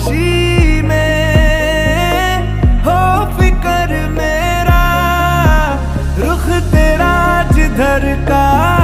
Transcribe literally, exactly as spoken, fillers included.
खामोशी में हो फिकर मेरा, रुख तेरा जिधर का